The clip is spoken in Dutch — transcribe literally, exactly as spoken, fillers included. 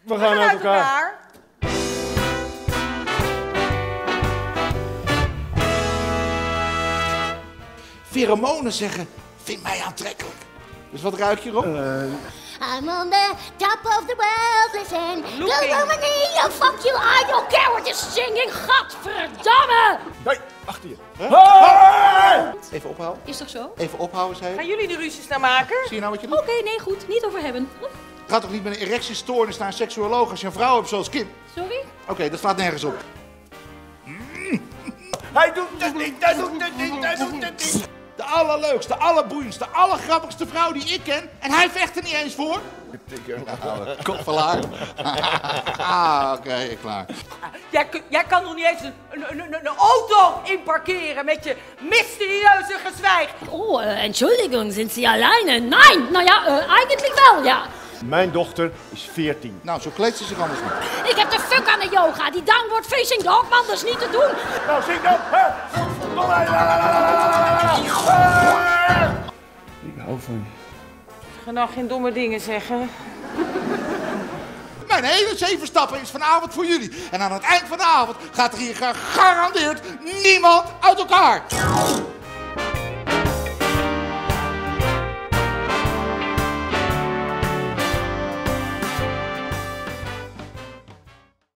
We gaan uit elkaar. Pheromonen zeggen, vind mij aantrekkelijk. Dus wat ruik je erop? Uh... I'm on the top of the world, listen. Go over me, fuck you, I don't care what you're singing, gadverdamme! Nee, achter je. Huh? Hey! Even ophouden. Is toch zo? Even ophouden, zei je. Gaan jullie de ruzies nou maken? Zie je nou wat je doet? Oké, okay, nee, goed. Niet over hebben. Ga toch niet met een erectiestoornis naar een seksuoloog als je een vrouw hebt zoals Kim? Sorry? Oké, okay, dat slaat nergens op. Mm. Hij doet het niet, hij doet het niet, hij doet het niet. De allerleukste, allerboeiendste, allergrappigste vrouw die ik ken. En hij vecht er niet eens voor. Nou, kopverlaar. Ah, oké, okay, klaar. Jij, jij kan nog niet eens een, een, een, een auto inparkeren met je mysterieuze gezwijg. Oh, uh, Entschuldigung, sind Sie alleine? Nein, nou ja, uh, eigenlijk wel, ja. Mijn dochter is veertien. Nou, zo kleedt ze zich anders niet. Ik heb de fuck aan de yoga. Die downward facing dog, man, dat is niet te doen. Nou, zing dan. Ik hou van je. Ga nou geen domme dingen zeggen. Mijn hele zeven stappen is vanavond voor jullie. En aan het eind van de avond gaat er hier gegarandeerd niemand uit elkaar.